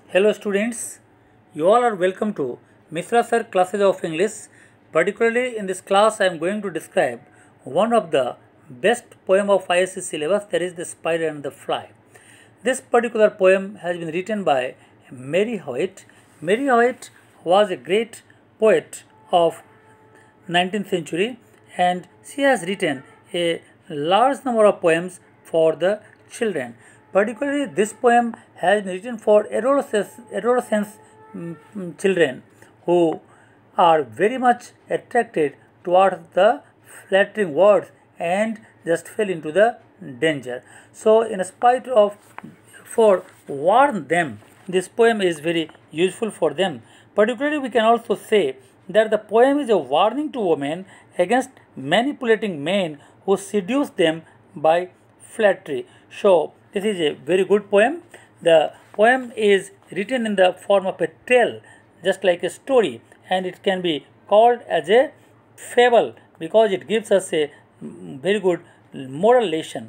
Hello students, you all are welcome to Mishra Sir Classes of English. Particularly in this class I am going to describe one of the best poem of ISC syllabus, that is The Spider and the Fly. This particular poem has been written by Mary Howitt. Mary Howitt was a great poet of 19th century and she has written a large number of poems for the children. Particularly this poem has been written for adolescents children who are very much attracted towards the flattering words and just fell into the danger. So in spite of for warn them, this poem is very useful for them. Particularly we can also say that the poem is a warning to women against manipulating men who seduce them by flattery. So this is a very good poem. The poem is written in the form of a tale, just like a story, and it can be called as a fable because it gives us a very good moral lesson.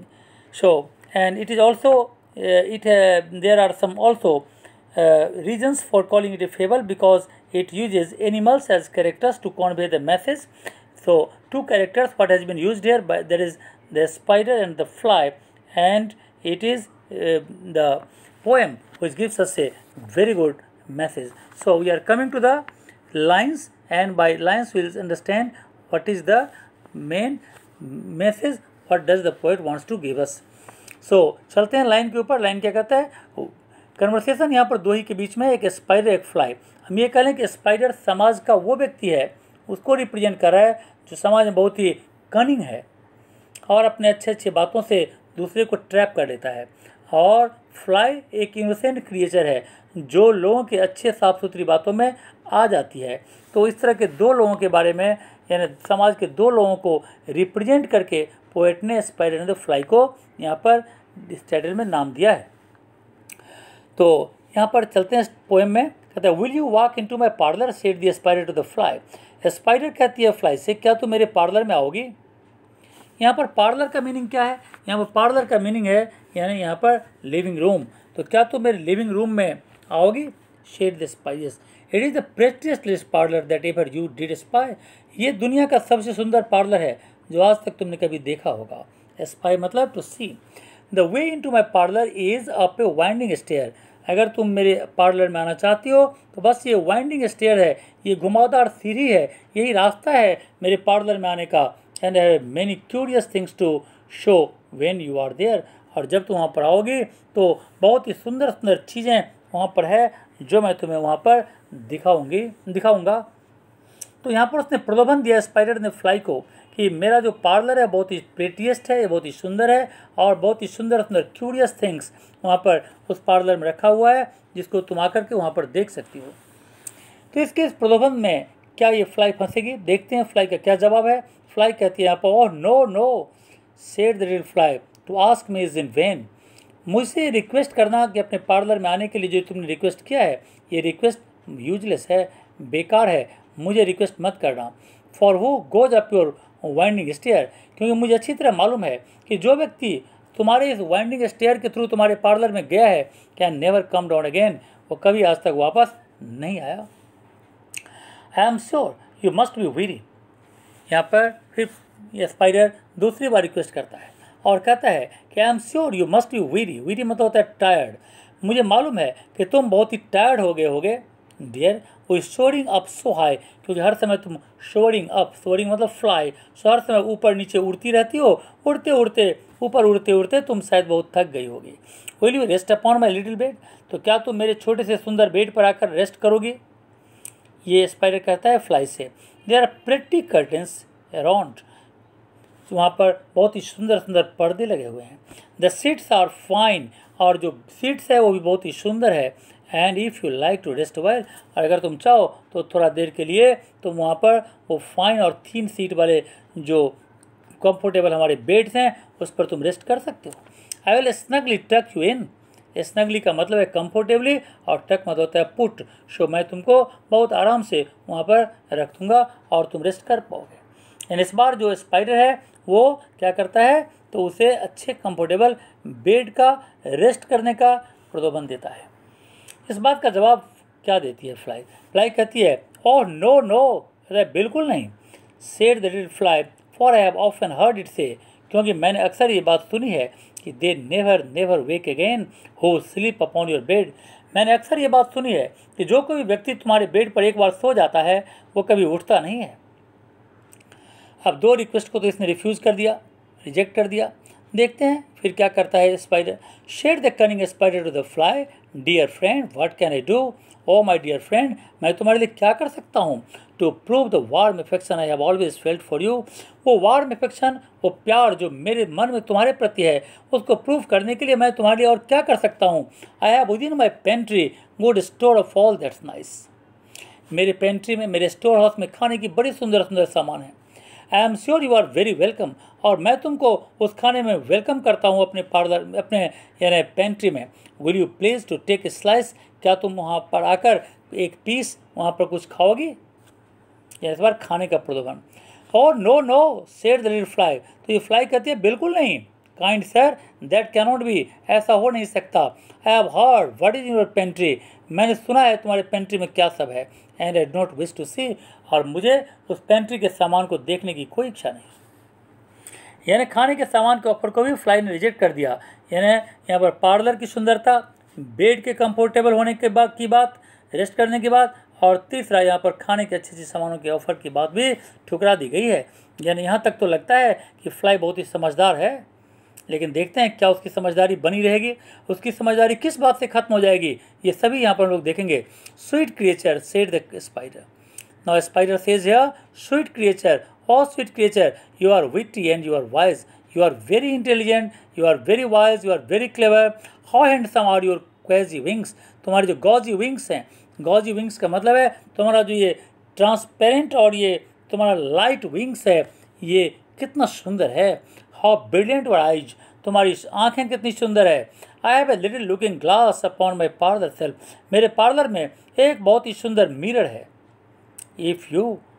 So, and it is also there are some also reasons for calling it a fable because it uses animals as characters to convey the message. So two characters what has been used here, by there is the spider and the fly, and it is the poem which gives us a very good message. So we are coming to the lines, and by lines we will understand what is the main message, what does the poet wants to give us. So चलते हैं line के ऊपर. Line क्या कहता है? Conversation यहाँ पर दो ही के बीच में, एक स्पाइडर एक फ्लाई. हम ये कह लें कि स्पाइडर समाज का वो व्यक्ति है, उसको रिप्रेजेंट कर रहा है जो समाज में बहुत ही कनिंग है और अपने अच्छे अच्छे बातों से दूसरे को ट्रैप कर लेता है. और फ्लाई एक इनोसेंट क्रिएचर है जो लोगों के अच्छे साफ सुथरी बातों में आ जाती है. तो इस तरह के दो लोगों के बारे में, यानी समाज के दो लोगों को रिप्रेजेंट करके पोएट ने स्पाइडर एंड द फ्लाई को यहाँ पर इस टाइटल में नाम दिया है. तो यहाँ पर चलते हैं पोएम में. कहता है, will you walk into my parlour said the spider to the fly. Spider कहती है फ्लाई से, क्या तू मेरे पार्लर में आओगी? यहाँ पर पार्लर का मीनिंग क्या है? यहाँ पर पार्लर का मीनिंग है यानी यहाँ पर लिविंग रूम. तो क्या तू मेरे लिविंग रूम में आओगी? Said the spice, it is the prettiest parlour that ever you did spy. ये दुनिया का सबसे सुंदर पार्लर है जो आज तक तुमने कभी देखा होगा. स्पाई मतलब to see. The way into my parlour is up a winding stair. अगर तुम मेरे पार्लर में आना चाहती हो तो बस ये वाइंडिंग स्टेयर है, ये घुमावदार सीढ़ी है, यही रास्ता है मेरे पार्लर में आने का. And have many curious things to show when you are there. और जब तुम वहाँ पर आओगी तो बहुत ही सुंदर सुंदर चीज़ें वहाँ पर है जो मैं तुम्हें वहाँ पर दिखाऊंगा. तो यहाँ पर उसने प्रलोभन दिया स्पाइडर ने फ्लाई को कि मेरा जो पार्लर है बहुत ही प्रेटिएस्ट है, ये बहुत ही सुंदर है और बहुत ही सुंदर सुंदर क्यूरियस थिंग्स वहाँ पर उस पार्लर में रखा हुआ है जिसको तुम आकर के वहाँ पर देख सकती हो. तो इसके इस प्रलोभन में क्या ये फ्लाई फंसेगी? देखते हैं फ्लाई का क्या जवाब है. फ्लाई कहती है यहाँ पर, oh no no said the little fly, to ask me is in vain. मुझसे रिक्वेस्ट करना कि अपने पार्लर में आने के लिए जो तुमने रिक्वेस्ट किया है, ये रिक्वेस्ट यूजलेस है, बेकार है, मुझे रिक्वेस्ट मत करना. For who goes up your winding stair, क्योंकि मुझे अच्छी तरह मालूम है कि जो व्यक्ति तुम्हारे इस वाइंडिंग स्टेयर के थ्रू तुम्हारे पार्लर में गया है, can never come down again, वो कभी आज तक वापस नहीं आया. I am sure you must be weary. यहाँ पर फिर ये स्पाइडर दूसरी बार रिक्वेस्ट करता है और कहता है कि I am sure you must be weary. Weary मतलब होता है टायर्ड. मुझे मालूम है कि तुम बहुत ही टायर्ड हो गए होगे. डियर, वो सोअरिंग अप सो हाई, क्योंकि हर समय तुम सोअरिंग अप, सोअरिंग मतलब फ्लाई, सो हर समय ऊपर नीचे उड़ती रहती हो. उड़ते उड़ते ऊपर उड़ते उड़ते तुम शायद बहुत थक गई होगी. Will you rest upon my little bed, तो क्या तुम मेरे छोटे से सुंदर बेड पर आकर रेस्ट करोगी? ये स्पाइडर कहता है फ्लाई से. There are pretty curtains around, वहाँ पर बहुत ही सुंदर सुंदर पर्दे लगे हुए हैं. द सीट्स आर फाइन, और जो सीट्स है वो भी बहुत ही सुंदर है. And if you like to rest well, और अगर तुम चाहो तो थोड़ा देर के लिए तुम वहाँ पर वो फाइन और थीन सीट वाले जो कंफर्टेबल हमारे बेड्स हैं उस पर तुम रेस्ट कर सकते हो. I will snugly tuck you in. Snugly का मतलब है कंफर्टेबली और टक मतलब होता है पुट. सो मैं तुमको बहुत आराम से वहाँ पर रख दूँगा और तुम रेस्ट कर पाओगे. एंड इस बार जो स्पाइडर है वो क्या करता है, तो उसे अच्छे कंफर्टेबल बेड का रेस्ट करने का प्रलोभन देता है. इस बात का जवाब क्या देती है फ्लाई? फ्लाई कहती है, ओह नो नो, अरे बिल्कुल नहीं। Said the little fly, for I have often heard it say, क्योंकि मैंने अक्सर ये बात सुनी है कि they never never wake again who sleep upon your bed. मैंने अक्सर ये बात सुनी है कि जो कोई व्यक्ति तुम्हारे बेड पर एक बार सो जाता है वो कभी उठता नहीं है। अब 2 रिक्वेस्ट को तो इसने रिफ्यूज़ कर दिया, रिजेक्ट कर दिया। देखते हैं फिर क्या करता है spider. Said the cunning spider to the fly, dear friend what can I do, oh my dear friend, मैं तुम्हारे लिए क्या कर सकता हूँ। To prove the warm affection I have always felt for you, वो वार्म अफेक्शन, वो प्यार जो मेरे मन में तुम्हारे प्रति है, उसको प्रूव करने के लिए मैं तुम्हारे लिए और क्या कर सकता हूँ। I have within my pantry good store of all that's nice, मेरे पेंट्री में, मेरे स्टोर हाउस में खाने की बड़ी सुंदर सुंदर सामान है। I am sure you are very welcome, और मैं तुमको उस खाने में वेलकम करता हूँ अपने पार्लर, अपने यानी पेंट्री में। Will you please to take a slice, क्या तुम वहाँ पर आकर एक पीस वहाँ पर कुछ खाओगी। या इस बार खाने का प्रलोभन। और no no said the little fly, तो ये फ्लाई कहती है बिल्कुल नहीं। Kind sir that cannot be, ऐसा हो नहीं सकता। I have heard what is in your pantry, मैंने सुना है तुम्हारे पेंट्री में क्या सब है। And I don't wish to see, और मुझे उस पेंट्री के सामान को देखने की कोई इच्छा नहीं। यानी खाने के सामान के ऑफर को भी फ्लाई ने रिजेक्ट कर दिया। यानी यहाँ पर पार्लर की सुंदरता, बेड के कंफर्टेबल होने के बाद की बात, रेस्ट करने के बाद, और तीसरा यहाँ पर खाने के अच्छे अच्छे सामानों के ऑफर की बात भी ठुकरा दी गई है। यानी यहाँ तक तो लगता है कि फ्लाई बहुत ही समझदार है, लेकिन देखते हैं क्या उसकी समझदारी बनी रहेगी, उसकी समझदारी किस बात से खत्म हो जाएगी, ये सभी यहाँ पर हम लोग देखेंगे। Sweet creature said the spider, now spider says here, sweet creature, oh sweet creature, you are witty and you are wise, you are very intelligent, you are very wise, you are very clever, how handsome are your gauzy wings, तुम्हारे जो gauzy wings हैं, gauzy wings का मतलब है तुम्हारा जो ये transparent और ये तुम्हारा लाइट विंग्स है, ये कितना सुंदर है। हाउ ब्रिलियंट योर आइज, तुम्हारी आंखें कितनी सुंदर है। I have a little looking glass upon my parlour shelf, मेरे पार्लर में एक बहुत ही सुंदर मिरर है। If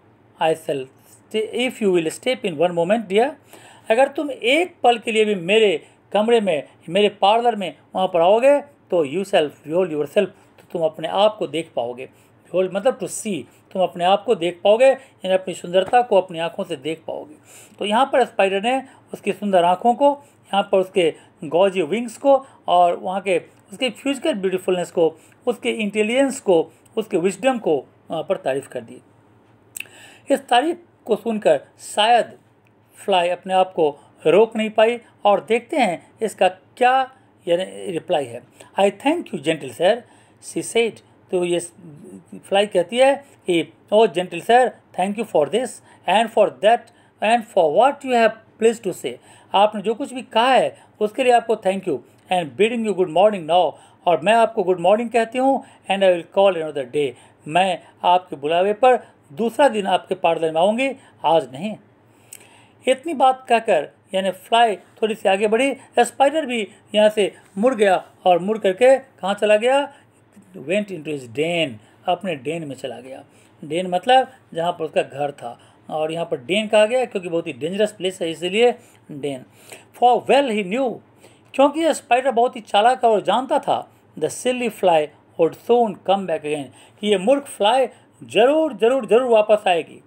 you will step in one moment dear, अगर तुम एक पल के लिए भी मेरे कमरे में, मेरे पार्लर में वहाँ पर आओगे तो yourself behold yourself, तो तुम अपने आप को देख पाओगे। बिहोल्ड मतलब टू सी, तुम अपने आप को देख पाओगे, यानी अपनी सुंदरता को अपनी आँखों से देख पाओगे। तो यहाँ पर स्पाइडर ने उसकी सुंदर आँखों को, यहाँ पर उसके गॉजी विंग्स को, और वहाँ के उसके फिजिकल ब्यूटीफुलनेस को, उसके इंटेलिजेंस को, उसके विजडम को वहाँ पर तारीफ़ कर दी। इस तारीफ को सुनकर शायद फ्लाई अपने आप को रोक नहीं पाई, और देखते हैं इसका क्या यानी रिप्लाई है। I thank you gentle sir, she said, तो ये फ्लाई कहती है कि O gentle sir, thank you for this and for that and for what you have please to say, आपने जो कुछ भी कहा है उसके लिए आपको thank you. And bidding you good morning now, और मैं आपको गुड मॉर्निंग कहती हूँ। And I will call another day, मैं आपके बुलावे पर दूसरा दिन आपके पार्लर में आऊँगी, आज नहीं। इतनी बात कहकर यानी फ्लाई थोड़ी सी आगे बढ़ी, स्पाइडर भी यहाँ से मुड़ गया, और मुड़ करके कहाँ चला गया, वेंट इनटू हिज डेन, अपने डेन में चला गया। डेन मतलब जहाँ पर उसका घर था, और यहाँ पर डेन कहा गया क्योंकि बहुत ही डेंजरस प्लेस है, इसीलिए den. For well he knew, क्योंकि यह स्पाइडर बहुत ही चालाक और जानता था, the silly fly would soon come back again, कि ये मूर्ख फ्लाई जरूर जरूर जरूर वापस आएगी।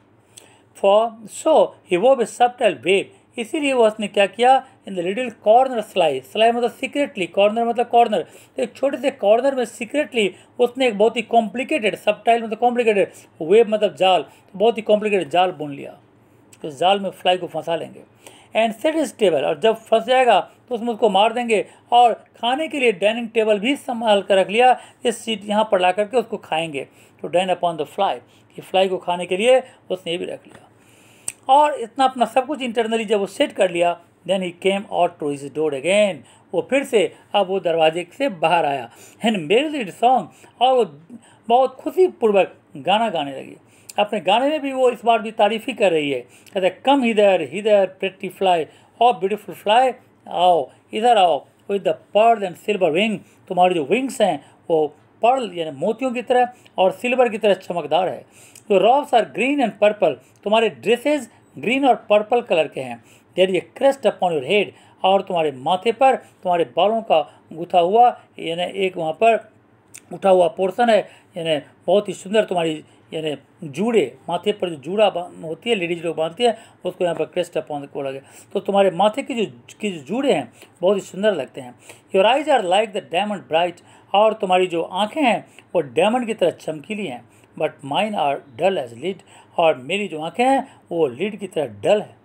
For so he wove a subtle web, इसीलिए वो उसने क्या किया, in the little corner sly, sly मतलब सीक्रेटली, कॉर्नर मतलब कॉर्नर, तो एक छोटे से कॉर्नर में सीक्रेटली उसने एक बहुत ही कॉम्प्लिकेटेड, सबटाइल मतलब कॉम्प्लिकेटेड, वेव मतलब जाल, तो बहुत ही कॉम्प्लिकेटेड जाल बुन लिया, तो जाल में फ्लाई को फंसा लेंगे। एंड सेट इज टेबल, और जब फंस जाएगा तो उसमें उसको मार देंगे, और खाने के लिए डाइनिंग टेबल भी संभाल कर रख लिया, इस सीट यहाँ पर ला करके उसको खाएंगे, तो डाइन अपॉन द फ्लाई, कि फ्लाई को खाने के लिए उसने ये भी रख लिया। और इतना अपना सब कुछ इंटरनली जब वो सेट कर लिया, then he came out to his door again, वो फिर से अब वो दरवाजे से बाहर आया। एंड मेरिड सॉन्ग, और वो बहुत खुशीपूर्वक गाना गाने लगी। अपने गाने में भी वो इस बार भी तारीफ ही कर रही है, कहते कम हिदर प्रेटी फ्लाई, और ब्यूटीफुल फ्लाई, आओ इधर आओ, with the pearl and silver wing, तुम्हारे जो विंग्स हैं वो पर्ल यानी मोतियों की तरह और सिल्वर की तरह चमकदार है। तो robes are green and purple, तुम्हारे ड्रेसेस ग्रीन और पर्पल कलर के हैं। There is a crest upon your head, और तुम्हारे माथे पर तुम्हारे बालों का गुथा हुआ यानी एक वहाँ पर उठा हुआ पोर्शन है, यानी बहुत ही सुंदर तुम्हारी यानी जूड़े, माथे पर जो जूड़ा होती है लेडीज लोग बांधती है उसको यहाँ पर क्रेस्ट अपॉन को लगे, तो तुम्हारे माथे की जो जूड़े हैं बहुत ही सुंदर लगते हैं। Your eyes are like the diamond bright, और तुम्हारी जो आँखें हैं वो डायमंड की तरह चमकीली हैं। But mine are dull as lead, और मेरी जो आँखें हैं वो लीड की तरह डल है।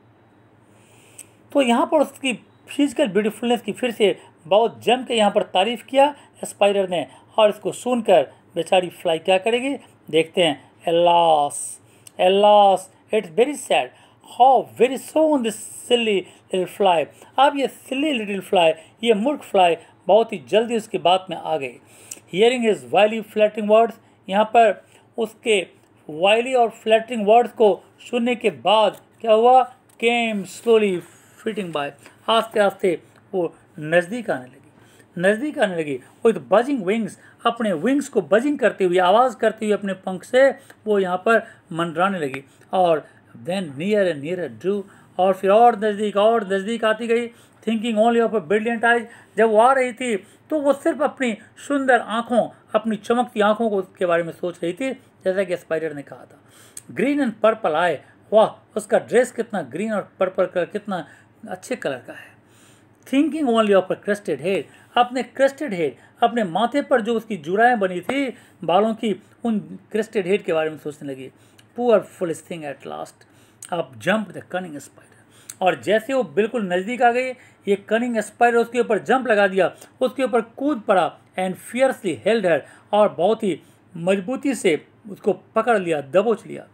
तो यहाँ पर उसकी फिजिकल ब्यूटीफुलनेस की फिर से बहुत जम के यहाँ पर तारीफ़ किया स्पाइडर ने, और इसको सुनकर बेचारी फ्लाई क्या करेगी देखते हैं। Alas, alas, it's very sad. How very soon this silly little fly. अब ये silly little fly, ये मूर्ख फ्लाई बहुत ही जल्दी उसकी बात में आ गई। Hearing his wily flattering words, यहाँ पर उसके वाइली और फ्लैटरिंग वर्ड्स को सुनने के बाद क्या हुआ, came slowly flitting by, आस्ते आस्ते वो नज़दीक आने लगी विद बजिंग विंग्स, अपने विंग्स को बजिंग करते हुए, आवाज़ करते हुए अपने पंख से वो यहाँ पर मंडराने लगी। और then near and near drew, और फिर और नज़दीक आती गई। Thinking only of a brilliant eyes, जब वो आ रही थी तो वो सिर्फ अपनी सुंदर आँखों, अपनी चमकती आँखों को के बारे में सोच रही थी, जैसा कि स्पाइडर ने कहा था। ग्रीन एंड पर्पल आए, वाह उसका ड्रेस कितना ग्रीन और पर्पल कलर, कितना अच्छे कलर का है। Thinking only of a crested head, अपने क्रेस्टेड हेड, अपने माथे पर जो उसकी जुड़ाएं बनी थी बालों की, उन क्रेस्टेड हेड के बारे में सोचने लगी। Poor foolish thing at last, अब जंप द कनिंग स्पाइडर, और जैसे वो बिल्कुल नज़दीक आ गई, ये कनिंग स्पाइडर उसके ऊपर जंप लगा दिया, उसके ऊपर कूद पड़ा। एंड फियर्सली हेल्ड हर, और बहुत ही मजबूती से उसको पकड़ लिया, दबोच लिया।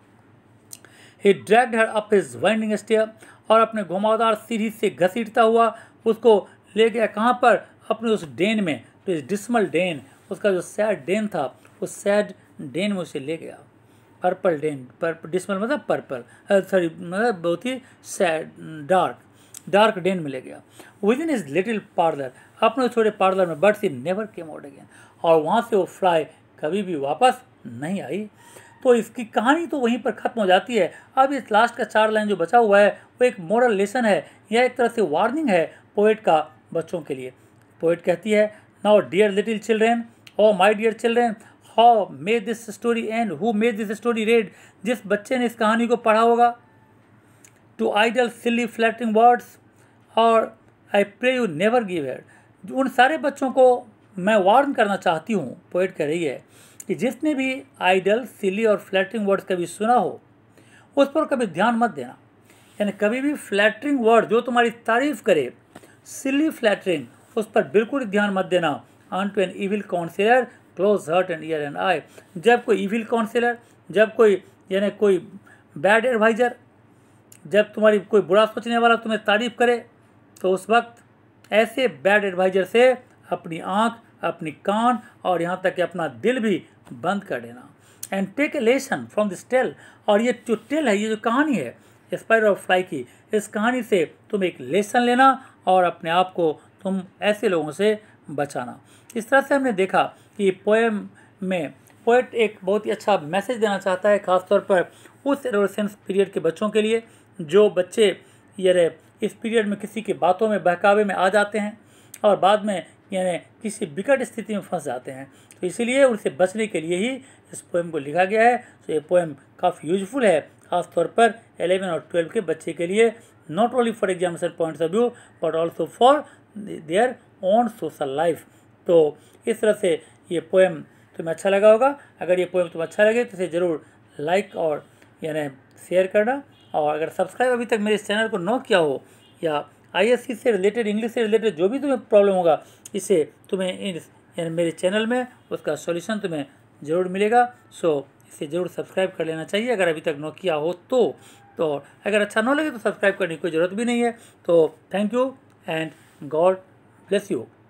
He dragged her up his winding stair, और अपने घुमावदार सीढ़ी से घसीटता हुआ उसको ले गया कहाँ पर, अपने उस डेन में, तो इस डिस्मल डेन, उसका जो सैड डेन था उस सैड डेन में उसे ले गया। पर्पल डेन, डिस्मल मतलब पर्पल, सॉरी मतलब बहुत ही सैड डार्क डेन में ले गया। Within is little parlour, अपने छोटे पार्लर में, but she never came out again, और वहाँ से वो फ्लाई कभी भी वापस नहीं आई। तो इसकी कहानी तो वहीं पर ख़त्म हो जाती है। अब इस लास्ट का 4 लाइन जो बचा हुआ है वो एक मोरल लेसन है, यह एक तरह से वार्निंग है पोएट का बच्चों के लिए। पोएट कहती है, now dear little children, O my dear children, how made this story and who made this story read, जिस बच्चे ने इस कहानी को पढ़ा होगा, to idle silly flattering words, और I pray you never give heed, उन सारे बच्चों को मैं वार्न करना चाहती हूँ, पोएट कह रही है कि जिसने भी आइडल सिली और फ्लैटरिंग वर्ड्स कभी सुना हो उस पर कभी ध्यान मत देना। यानी कभी भी फ्लैटरिंग वर्ड जो तुम्हारी तारीफ करे, सिली फ्लैटरिंग, उस पर बिल्कुल ध्यान मत देना। Unto an evil counsellor close heart and ear and eye, जब कोई इविल काउंसिलर, जब कोई यानी कोई बैड एडवाइजर, जब तुम्हारी कोई बुरा सोचने वाला तुम्हें तारीफ करे, तो उस वक्त ऐसे बैड एडवाइजर से अपनी आँख, अपनी कान और यहाँ तक कि अपना दिल भी बंद कर देना। And take a lesson from this tale, और ये जो टेल है, ये जो कहानी है स्पाइडर और फ्लाई की, इस कहानी से तुम एक लेसन लेना और अपने आप को तुम ऐसे लोगों से बचाना। इस तरह से हमने देखा कि पोएम में पोएट एक बहुत ही अच्छा मैसेज देना चाहता है, ख़ासतौर पर उस एडोलेसेंस पीरियड के बच्चों के लिए जो बच्चे ये इस पीरियड में किसी की बातों में, बहकावे में आ जाते हैं और बाद में यानी किसी विकट स्थिति में फंस जाते हैं। तो इसीलिए उनसे बचने के लिए ही इस पोएम को लिखा गया है। तो ये पोएम काफ़ी यूजफुल है, ख़ासतौर पर 11 और 12 के बच्चे के लिए, not only for examination points of view but also for their own social life. तो इस तरह से ये पोएम तुम्हें अच्छा लगा होगा। अगर ये पोएम तुम्हें अच्छा लगे तो इसे ज़रूर लाइक और यानी शेयर करना, और अगर सब्सक्राइब अभी तक मेरे इस चैनल को न किया हो, या ISC से रिलेटेड, इंग्लिश से रिलेटेड जो भी तुम्हें प्रॉब्लम होगा, इसे तुम्हें यानी मेरे चैनल में उसका सॉल्यूशन तुम्हें ज़रूर मिलेगा। सो इसे ज़रूर सब्सक्राइब कर लेना चाहिए अगर अभी तक न किया हो तो अगर अच्छा न लगे तो सब्सक्राइब करने की कोई ज़रूरत भी नहीं है। तो thank you and God bless you.